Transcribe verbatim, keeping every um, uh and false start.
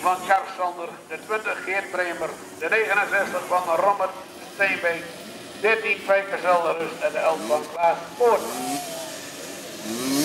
van Karsander, de twintig Geert Bremer, de negenenzestig van Robert Steenbeek, dertien Peize Zelderus en de elf van Klaas Poort.